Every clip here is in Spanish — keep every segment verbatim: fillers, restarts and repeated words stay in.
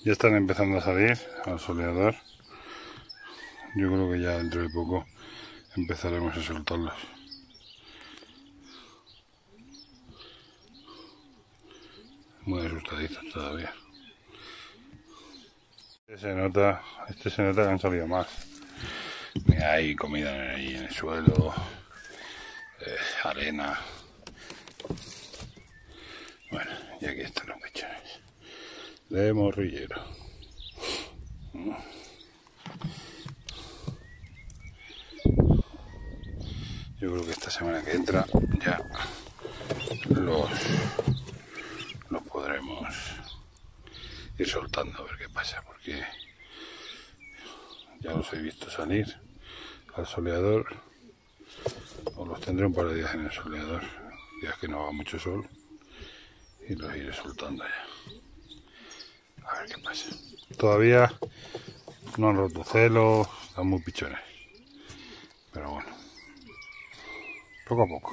Ya están empezando a salir al soleador. Yo creo que ya dentro de poco empezaremos a soltarlos. Muy asustaditos todavía. Este se nota, este se nota que han salido más. Mira, hay comida ahí en el suelo, eh, arena. Bueno, y aquí están los pichones de morrillero. Yo creo que esta semana que entra ya los, los podremos ir soltando a ver qué pasa, porque ya los he visto salir al soleador, o los tendré un par de días en el soleador, días que no haga mucho sol, y los iré soltando ya. A ver qué pasa. Todavía no han roto celo, están muy pichones, pero bueno, poco a poco.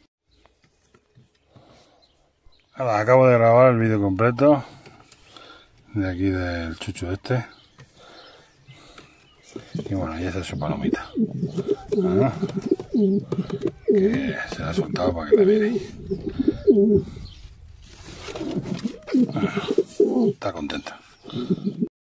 Ahora, acabo de grabar el vídeo completo de aquí del chucho este. Y bueno, y esa es su palomita. ¿Ah? Que se la ha soltado para que la veáis. Está contenta.